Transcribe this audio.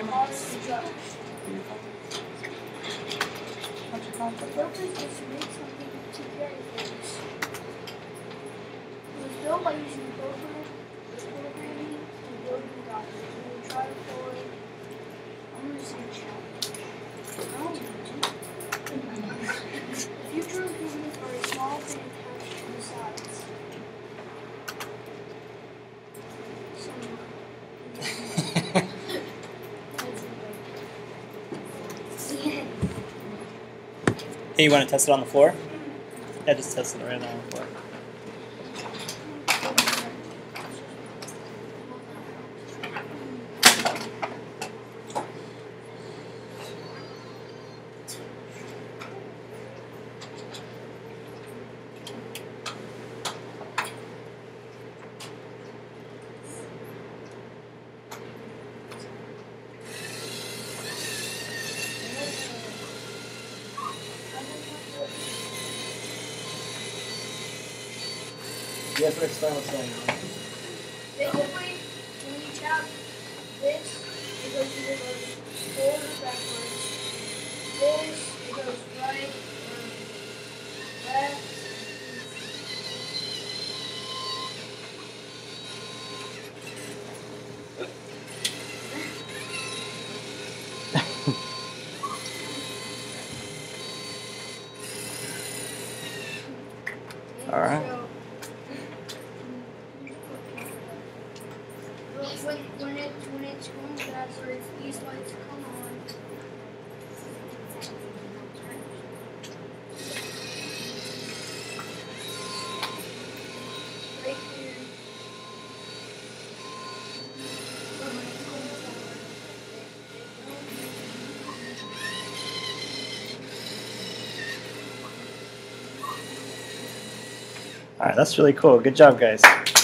built by using programming and Logan doctors. We will try to follow it. I'm going to say challenge. The future improvements are a small thing attached to the sides. Hey, you want to test it on the floor? Yeah, just test it right on the floor. You have to explain what's going on. Basically, when you tap this, it goes either forward or backwards. This, it goes right or left. All right. When it's going fast or if these lights come on. Right here. All right, that's really cool. Good job, guys.